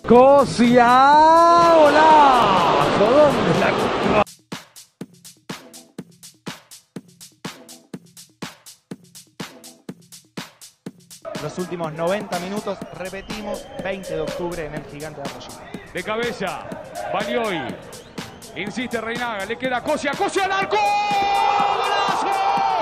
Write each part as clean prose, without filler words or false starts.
Cosia, golazo, ¿dónde la encontró? Los últimos 90 minutos, repetimos, 20 de octubre en el Gigante de Arroyo. De cabeza, Balioy. Insiste Reinaga, le queda Cosia, Cosia al arco. ¡Golazo!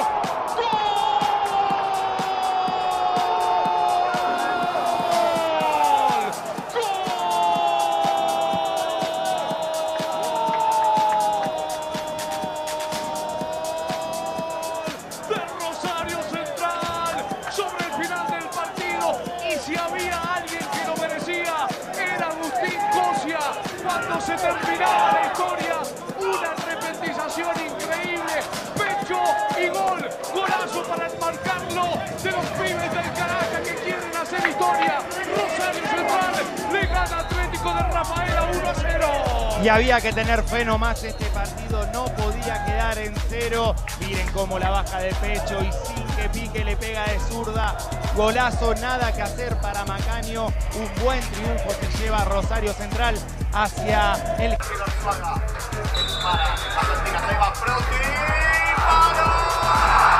Si había alguien que lo merecía, era Agustín Cosia. Cuando se terminaba la historia, una repentización increíble, pecho y gol, golazo para enmarcarlo de los pibes del Caracas que quieren hacer historia. Rosario Central le gana Atlético de Rafaela 1-0. Y había que tener fe nomás, este partido no podía quedar en cero. Miren cómo la baja de pecho y sin que pique le pega de zurda. Golazo, nada que hacer para Macaño. Un buen triunfo se lleva Rosario Central hacia el... Para Argentina, se va Proti, para...